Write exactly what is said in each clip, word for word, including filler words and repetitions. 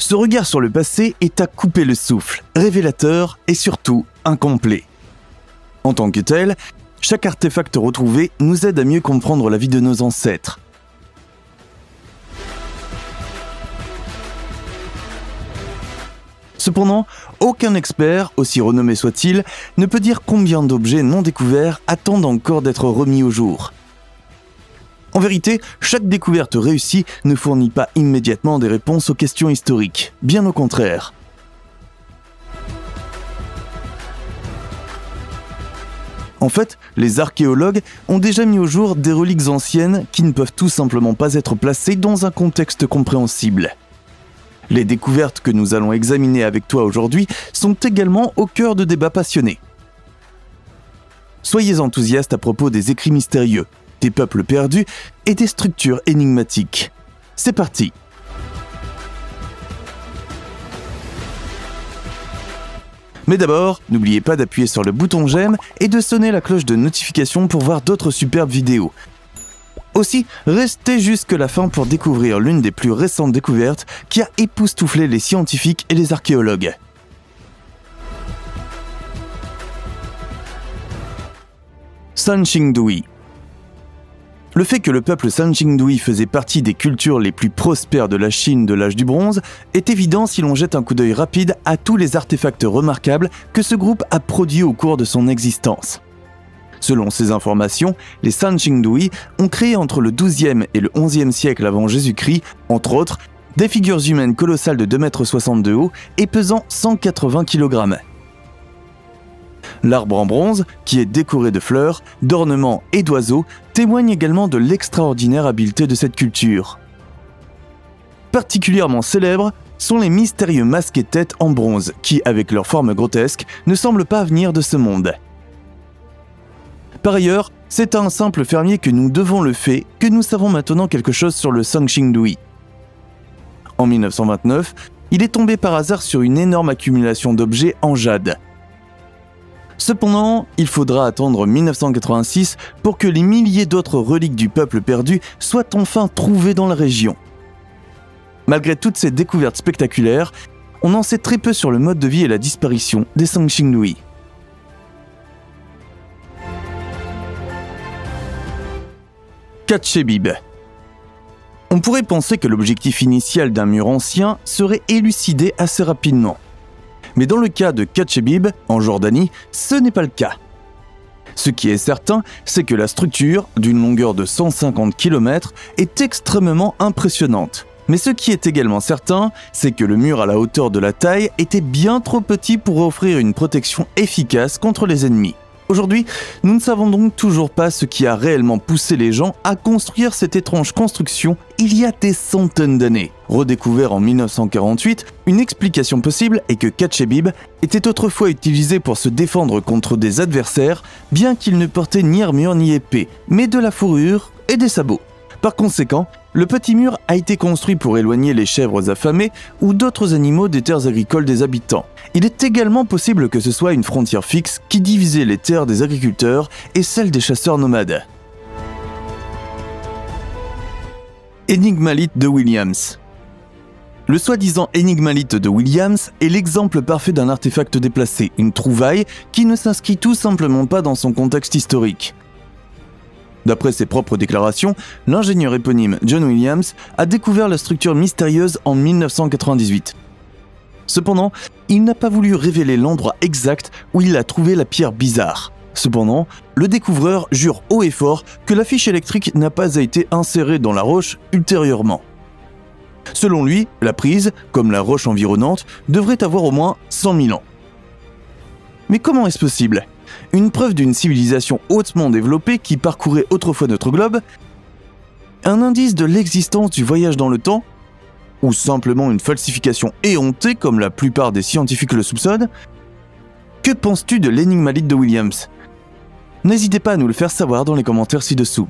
Ce regard sur le passé est à couper le souffle, révélateur et surtout incomplet. En tant que tel, chaque artefact retrouvé nous aide à mieux comprendre la vie de nos ancêtres. Cependant, aucun expert, aussi renommé soit-il, ne peut dire combien d'objets non découverts attendent encore d'être remis au jour. En vérité, chaque découverte réussie ne fournit pas immédiatement des réponses aux questions historiques, bien au contraire. En fait, les archéologues ont déjà mis au jour des reliques anciennes qui ne peuvent tout simplement pas être placées dans un contexte compréhensible. Les découvertes que nous allons examiner avec toi aujourd'hui sont également au cœur de débats passionnés. Soyez enthousiastes à propos des écrits mystérieux, des peuples perdus et des structures énigmatiques. C'est parti! Mais d'abord, n'oubliez pas d'appuyer sur le bouton j'aime et de sonner la cloche de notification pour voir d'autres superbes vidéos. Aussi, restez jusqu'à la fin pour découvrir l'une des plus récentes découvertes qui a époustouflé les scientifiques et les archéologues. Sanxingdui. Le fait que le peuple Sanxingdui faisait partie des cultures les plus prospères de la Chine de l'âge du bronze est évident si l'on jette un coup d'œil rapide à tous les artefacts remarquables que ce groupe a produits au cours de son existence. Selon ces informations, les Sanxingdui ont créé entre le douzième et le onzième siècle avant Jésus-Christ, entre autres, des figures humaines colossales de deux mètres soixante de haut et pesant cent quatre-vingts kilogrammes. L'arbre en bronze, qui est décoré de fleurs, d'ornements et d'oiseaux, témoigne également de l'extraordinaire habileté de cette culture. Particulièrement célèbres sont les mystérieux masques-têtes en bronze qui, avec leur forme grotesque, ne semblent pas venir de ce monde. Par ailleurs, c'est à un simple fermier que nous devons le fait que nous savons maintenant quelque chose sur le Sanxingdui. En mille neuf cent vingt-neuf, il est tombé par hasard sur une énorme accumulation d'objets en jade. Cependant, il faudra attendre mille neuf cent quatre-vingt-six pour que les milliers d'autres reliques du peuple perdu soient enfin trouvées dans la région. Malgré toutes ces découvertes spectaculaires, on en sait très peu sur le mode de vie et la disparition des Sanxingdui. Khatchébib. On pourrait penser que l'objectif initial d'un mur ancien serait élucidé assez rapidement. Mais dans le cas de Khatchébib, en Jordanie, ce n'est pas le cas. Ce qui est certain, c'est que la structure, d'une longueur de cent cinquante kilomètres, est extrêmement impressionnante. Mais ce qui est également certain, c'est que le mur à la hauteur de la taille était bien trop petit pour offrir une protection efficace contre les ennemis. Aujourd'hui, nous ne savons donc toujours pas ce qui a réellement poussé les gens à construire cette étrange construction il y a des centaines d'années. Redécouvert en mille neuf cent quarante-huit, une explication possible est que Khatchébib était autrefois utilisé pour se défendre contre des adversaires, bien qu'il ne portait ni armure ni épée, mais de la fourrure et des sabots. Par conséquent, le petit mur a été construit pour éloigner les chèvres affamées ou d'autres animaux des terres agricoles des habitants. Il est également possible que ce soit une frontière fixe qui divisait les terres des agriculteurs et celles des chasseurs nomades. Énigmalite de Williams. Le soi-disant énigmalite de Williams est l'exemple parfait d'un artefact déplacé, une trouvaille qui ne s'inscrit tout simplement pas dans son contexte historique. D'après ses propres déclarations, l'ingénieur éponyme John Williams a découvert la structure mystérieuse en mille neuf cent quatre-vingt-dix-huit. Cependant, il n'a pas voulu révéler l'endroit exact où il a trouvé la pierre bizarre. Cependant, le découvreur jure haut et fort que la fiche électrique n'a pas été insérée dans la roche ultérieurement. Selon lui, la prise, comme la roche environnante, devrait avoir au moins cent mille ans. Mais comment est-ce possible ? Une preuve d'une civilisation hautement développée qui parcourait autrefois notre globe ? Un indice de l'existence du voyage dans le temps ? Ou simplement une falsification éhontée comme la plupart des scientifiques le soupçonnent ? Que penses-tu de l'énigmalite de Williams ? N'hésitez pas à nous le faire savoir dans les commentaires ci-dessous.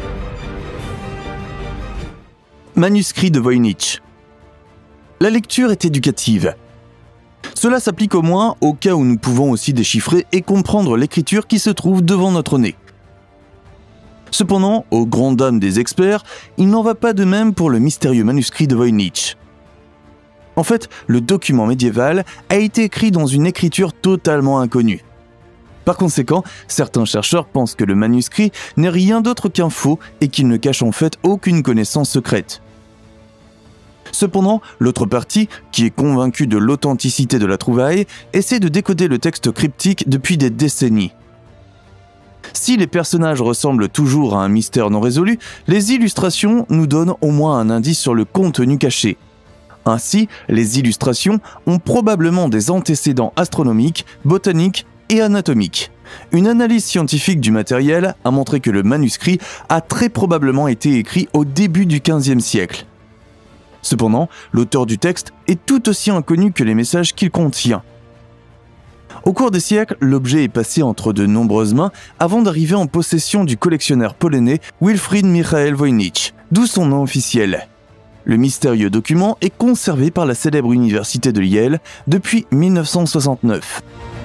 Manuscrit de Voynich. La lecture est éducative. Cela s'applique au moins au cas où nous pouvons aussi déchiffrer et comprendre l'écriture qui se trouve devant notre nez. Cependant, aux grandes dames des experts, il n'en va pas de même pour le mystérieux manuscrit de Voynich. En fait, le document médiéval a été écrit dans une écriture totalement inconnue. Par conséquent, certains chercheurs pensent que le manuscrit n'est rien d'autre qu'un faux et qu'il ne cache en fait aucune connaissance secrète. Cependant, l'autre partie, qui est convaincue de l'authenticité de la trouvaille, essaie de décoder le texte cryptique depuis des décennies. Si les personnages ressemblent toujours à un mystère non résolu, les illustrations nous donnent au moins un indice sur le contenu caché. Ainsi, les illustrations ont probablement des antécédents astronomiques, botaniques et anatomiques. Une analyse scientifique du matériel a montré que le manuscrit a très probablement été écrit au début du quinzième siècle. Cependant, l'auteur du texte est tout aussi inconnu que les messages qu'il contient. Au cours des siècles, l'objet est passé entre de nombreuses mains avant d'arriver en possession du collectionneur polonais Wilfried Michael Voynich, d'où son nom officiel. Le mystérieux document est conservé par la célèbre université de Yale depuis mille neuf cent soixante-neuf.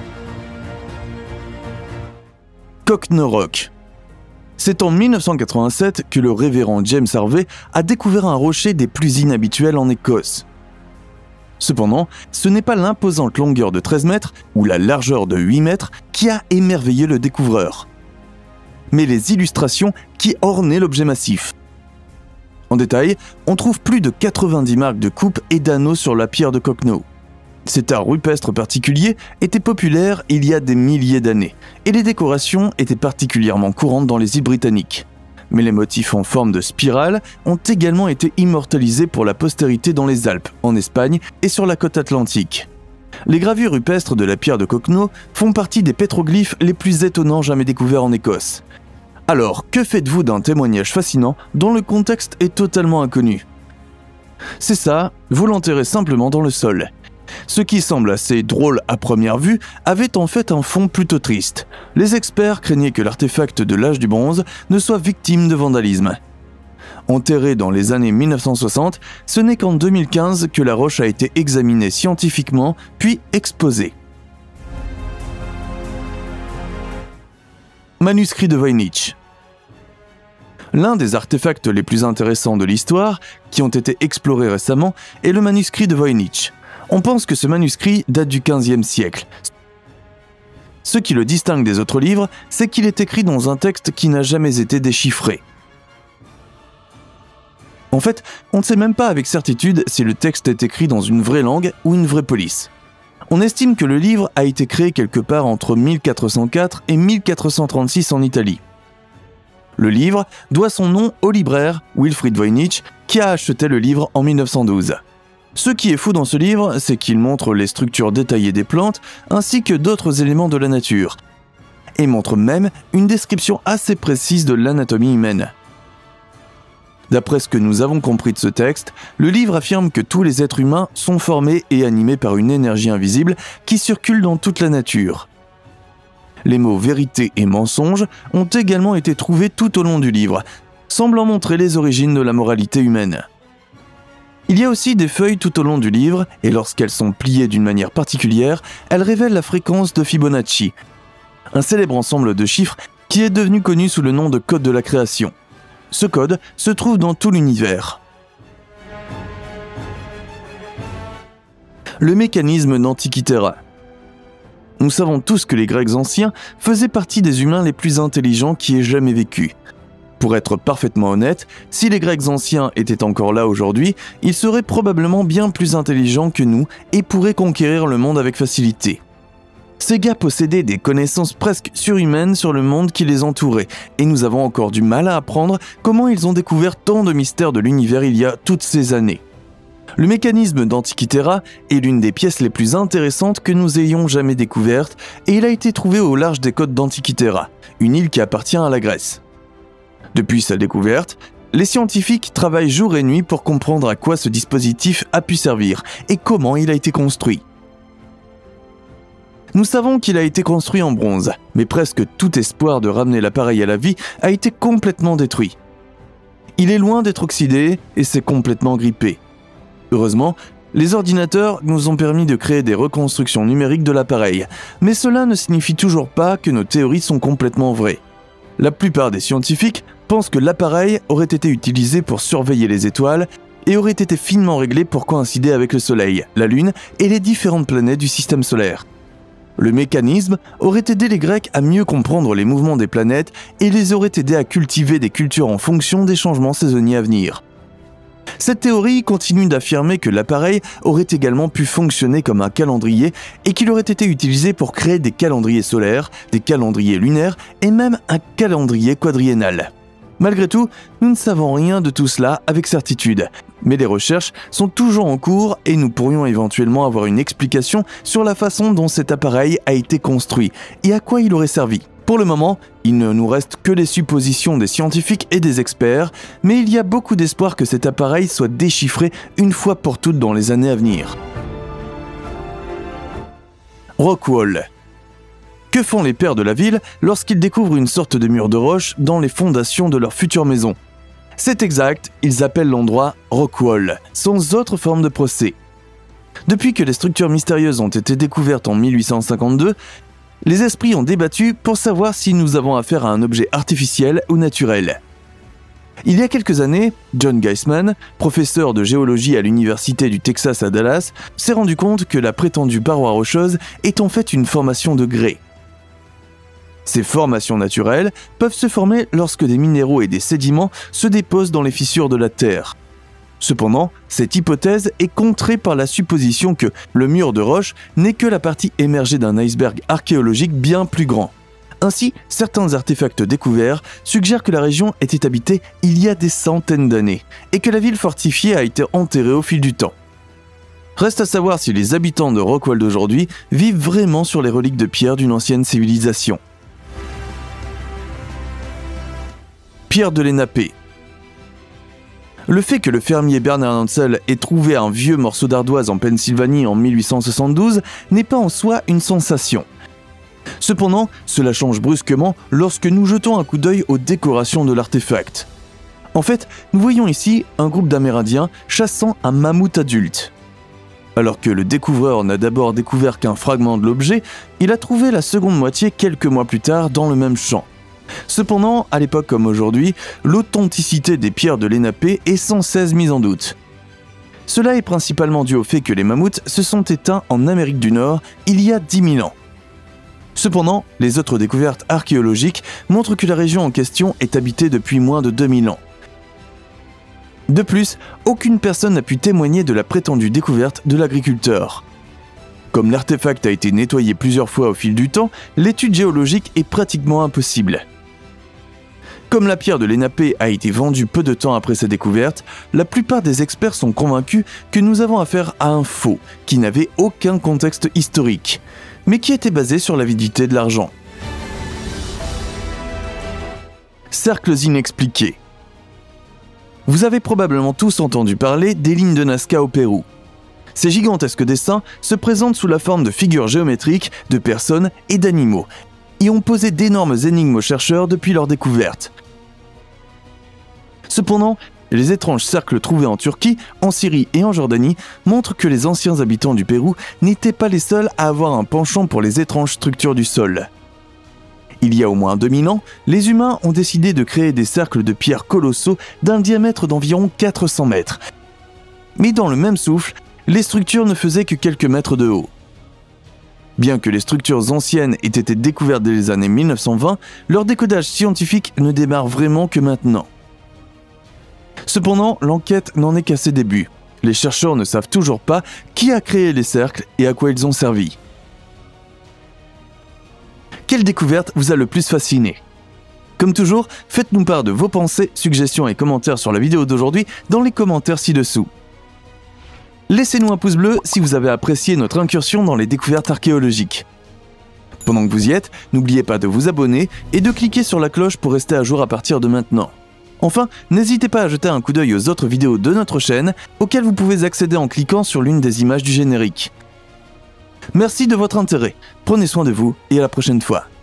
Cocknow Rock. C'est en mille neuf cent quatre-vingt-sept que le révérend James Harvey a découvert un rocher des plus inhabituels en Écosse. Cependant, ce n'est pas l'imposante longueur de treize mètres ou la largeur de huit mètres qui a émerveillé le découvreur, mais les illustrations qui ornaient l'objet massif. En détail, on trouve plus de quatre-vingt-dix marques de coupe et d'anneaux sur la pierre de Cocknow. Cet art rupestre particulier était populaire il y a des milliers d'années, et les décorations étaient particulièrement courantes dans les îles britanniques. Mais les motifs en forme de spirale ont également été immortalisés pour la postérité dans les Alpes, en Espagne et sur la côte atlantique. Les gravures rupestres de la pierre de Cocknow font partie des pétroglyphes les plus étonnants jamais découverts en Écosse. Alors, que faites-vous d'un témoignage fascinant dont le contexte est totalement inconnu? C'est ça, vous l'enterrez simplement dans le sol. Ce qui semble assez drôle à première vue avait en fait un fond plutôt triste. Les experts craignaient que l'artefact de l'âge du bronze ne soit victime de vandalisme. Enterré dans les années mille neuf cent soixante, ce n'est qu'en deux mille quinze que la roche a été examinée scientifiquement, puis exposée. Manuscrit de Voynich. L'un des artefacts les plus intéressants de l'histoire, qui ont été explorés récemment, est le manuscrit de Voynich. On pense que ce manuscrit date du quinzième siècle. Ce qui le distingue des autres livres, c'est qu'il est écrit dans un texte qui n'a jamais été déchiffré. En fait, on ne sait même pas avec certitude si le texte est écrit dans une vraie langue ou une vraie police. On estime que le livre a été créé quelque part entre mille quatre cent quatre et mille quatre cent trente-six en Italie. Le livre doit son nom au libraire Wilfried Voynich qui a acheté le livre en mille neuf cent douze. Ce qui est fou dans ce livre, c'est qu'il montre les structures détaillées des plantes ainsi que d'autres éléments de la nature, et montre même une description assez précise de l'anatomie humaine. D'après ce que nous avons compris de ce texte, le livre affirme que tous les êtres humains sont formés et animés par une énergie invisible qui circule dans toute la nature. Les mots vérité et mensonge ont également été trouvés tout au long du livre, semblant montrer les origines de la moralité humaine. Il y a aussi des feuilles tout au long du livre, et lorsqu'elles sont pliées d'une manière particulière, elles révèlent la fréquence de Fibonacci, un célèbre ensemble de chiffres qui est devenu connu sous le nom de code de la création. Ce code se trouve dans tout l'univers. Le mécanisme d'Antikythera. Nous savons tous que les Grecs anciens faisaient partie des humains les plus intelligents qui aient jamais vécu. Pour être parfaitement honnête, si les Grecs anciens étaient encore là aujourd'hui, ils seraient probablement bien plus intelligents que nous et pourraient conquérir le monde avec facilité. Ces gars possédaient des connaissances presque surhumaines sur le monde qui les entourait, et nous avons encore du mal à apprendre comment ils ont découvert tant de mystères de l'univers il y a toutes ces années. Le mécanisme d'Antikythera est l'une des pièces les plus intéressantes que nous ayons jamais découvertes, et il a été trouvé au large des côtes d'Antikythera, une île qui appartient à la Grèce. Depuis sa découverte, les scientifiques travaillent jour et nuit pour comprendre à quoi ce dispositif a pu servir et comment il a été construit. Nous savons qu'il a été construit en bronze, mais presque tout espoir de ramener l'appareil à la vie a été complètement détruit. Il est loin d'être oxydé et s'est complètement grippé. Heureusement, les ordinateurs nous ont permis de créer des reconstructions numériques de l'appareil, mais cela ne signifie toujours pas que nos théories sont complètement vraies. La plupart des scientifiques pensent que l'appareil aurait été utilisé pour surveiller les étoiles et auraient été finement réglés pour coïncider avec le Soleil, la Lune et les différentes planètes du système solaire. Le mécanisme aurait aidé les Grecs à mieux comprendre les mouvements des planètes et les aurait aidés à cultiver des cultures en fonction des changements saisonniers à venir. Cette théorie continue d'affirmer que l'appareil aurait également pu fonctionner comme un calendrier et qu'il aurait été utilisé pour créer des calendriers solaires, des calendriers lunaires et même un calendrier quadriennal. Malgré tout, nous ne savons rien de tout cela avec certitude, mais les recherches sont toujours en cours et nous pourrions éventuellement avoir une explication sur la façon dont cet appareil a été construit et à quoi il aurait servi. Pour le moment, il ne nous reste que les suppositions des scientifiques et des experts, mais il y a beaucoup d'espoir que cet appareil soit déchiffré une fois pour toutes dans les années à venir. Rockwall. Que font les pères de la ville lorsqu'ils découvrent une sorte de mur de roche dans les fondations de leur future maison? C'est exact, ils appellent l'endroit Rockwall, sans autre forme de procès. Depuis que les structures mystérieuses ont été découvertes en mille huit cent cinquante-deux, les esprits ont débattu pour savoir si nous avons affaire à un objet artificiel ou naturel. Il y a quelques années, John Geisman, professeur de géologie à l'université du Texas à Dallas, s'est rendu compte que la prétendue paroi rocheuse est en fait une formation de grès. Ces formations naturelles peuvent se former lorsque des minéraux et des sédiments se déposent dans les fissures de la Terre. Cependant, cette hypothèse est contrée par la supposition que le mur de roche n'est que la partie émergée d'un iceberg archéologique bien plus grand. Ainsi, certains artefacts découverts suggèrent que la région était habitée il y a des centaines d'années et que la ville fortifiée a été enterrée au fil du temps. Reste à savoir si les habitants de Rockwall d'aujourd'hui vivent vraiment sur les reliques de pierre d'une ancienne civilisation. Pierre de Lénape. Le fait que le fermier Bernard Hansel ait trouvé un vieux morceau d'ardoise en Pennsylvanie en mille huit cent soixante-douze n'est pas en soi une sensation. Cependant, cela change brusquement lorsque nous jetons un coup d'œil aux décorations de l'artefact. En fait, nous voyons ici un groupe d'Amérindiens chassant un mammouth adulte. Alors que le découvreur n'a d'abord découvert qu'un fragment de l'objet, il a trouvé la seconde moitié quelques mois plus tard dans le même champ. Cependant, à l'époque comme aujourd'hui, l'authenticité des pierres de Lénape est sans cesse mise en doute. Cela est principalement dû au fait que les mammouths se sont éteints en Amérique du Nord il y a dix mille ans. Cependant, les autres découvertes archéologiques montrent que la région en question est habitée depuis moins de deux mille ans. De plus, aucune personne n'a pu témoigner de la prétendue découverte de l'agriculteur. Comme l'artefact a été nettoyé plusieurs fois au fil du temps, l'étude géologique est pratiquement impossible. Comme la pierre de Lénape a été vendue peu de temps après sa découverte, la plupart des experts sont convaincus que nous avons affaire à un faux, qui n'avait aucun contexte historique, mais qui était basé sur l'avidité de l'argent. Cercles inexpliqués. Vous avez probablement tous entendu parler des lignes de Nazca au Pérou. Ces gigantesques dessins se présentent sous la forme de figures géométriques, de personnes et d'animaux, et ont posé d'énormes énigmes aux chercheurs depuis leur découverte. Cependant, les étranges cercles trouvés en Turquie, en Syrie et en Jordanie montrent que les anciens habitants du Pérou n'étaient pas les seuls à avoir un penchant pour les étranges structures du sol. Il y a au moins deux mille ans, les humains ont décidé de créer des cercles de pierre colossaux d'un diamètre d'environ quatre cents mètres. Mais dans le même souffle, les structures ne faisaient que quelques mètres de haut. Bien que les structures anciennes aient été découvertes dès les années mille neuf cent vingt, leur décodage scientifique ne démarre vraiment que maintenant. Cependant, l'enquête n'en est qu'à ses débuts. Les chercheurs ne savent toujours pas qui a créé les cercles et à quoi ils ont servi. Quelle découverte vous a le plus fasciné? Comme toujours, faites-nous part de vos pensées, suggestions et commentaires sur la vidéo d'aujourd'hui dans les commentaires ci-dessous. Laissez-nous un pouce bleu si vous avez apprécié notre incursion dans les découvertes archéologiques. Pendant que vous y êtes, n'oubliez pas de vous abonner et de cliquer sur la cloche pour rester à jour à partir de maintenant. Enfin, n'hésitez pas à jeter un coup d'œil aux autres vidéos de notre chaîne, auxquelles vous pouvez accéder en cliquant sur l'une des images du générique. Merci de votre intérêt, prenez soin de vous et à la prochaine fois.